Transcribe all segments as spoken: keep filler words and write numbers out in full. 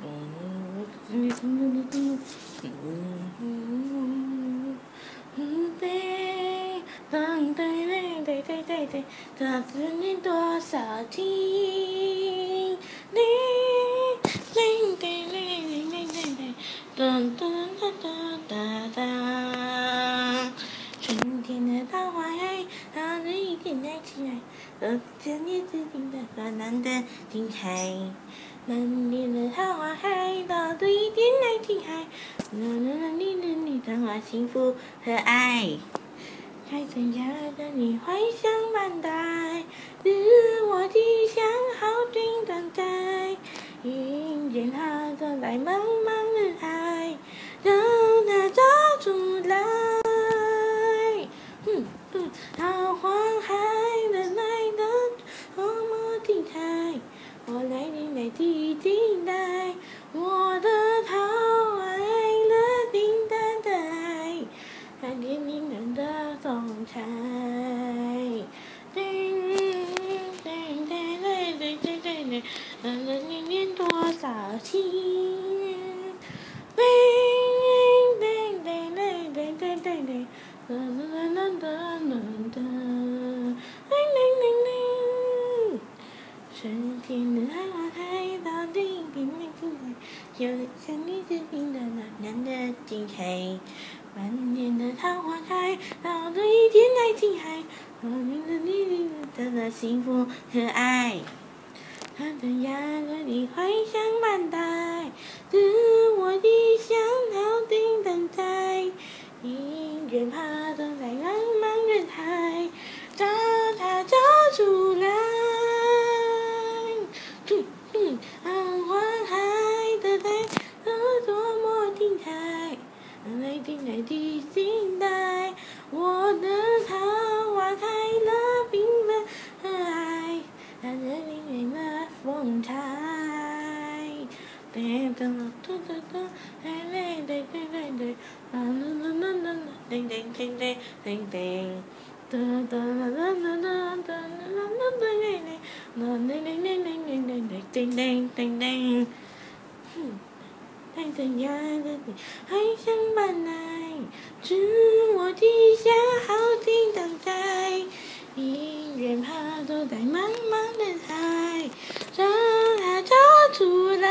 对，对对对对对对，这思念多少情？对对对对对对对，噔噔哒哒哒哒。春天的桃花开，它的一点爱情爱，和这年之定的河南的景海。满天的桃花开，它的一点爱情爱，啦啦啦哩哩哩，桃花幸福和爱。开成家的你怀想万代，自我吉祥好运等待。迎接他走在茫茫人海，让他走出来。嗯嗯，桃花开的来的多么精彩，我来临来地等待，我的桃花开了叮当的爱，看见迷人的风采。叮叮叮叮叮叮叮叮，人人年年多少情？叮叮叮叮叮叮叮叮，噔噔噔噔噔噔，叮叮叮叮。春天的桃花开到地平面精彩，有像你指定的那样的精彩。满天的桃花开，到这一天爱情海，我们的你你的的幸福和爱。看着呀着你怀想万代，自我吉祥好定等待。迎接爬走在茫茫人海，让它走出来。嗯嗯，桃花开的来的多么精彩，来听来的心带，我的桃花开了缤纷和爱，它这迷人的风采。噔噔噔噔噔，噔噔噔噔噔噔，噔噔噔噔噔，叮叮叮叮叮叮。哒哒哒哒哒哒哒哒哒叮叮叮叮叮叮叮叮叮叮叮叮。带着呀的你还想搬来，自我吉祥好景等待。一人爬走在茫茫人海，让它走出来。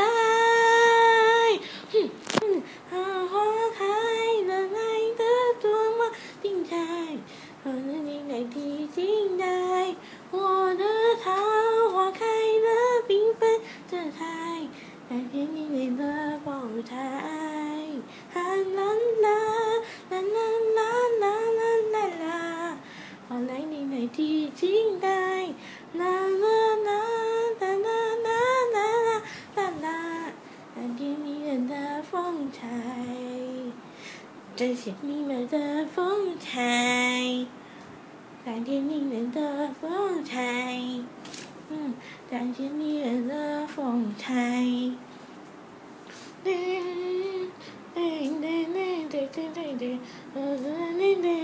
哼哼，桃花开了来的多么精彩，和着你来的心带，我的桃花开了缤纷色彩，看见你美的风采。啦啦啦啦啦啦啦啦啦，我来你来的期待。啦啦啦啦啦啦啦啦啦，看见迷人的风采，展现迷人的风采，看见迷人的风采。嗯，展现迷人的风采。叮叮叮叮叮叮叮，叮叮叮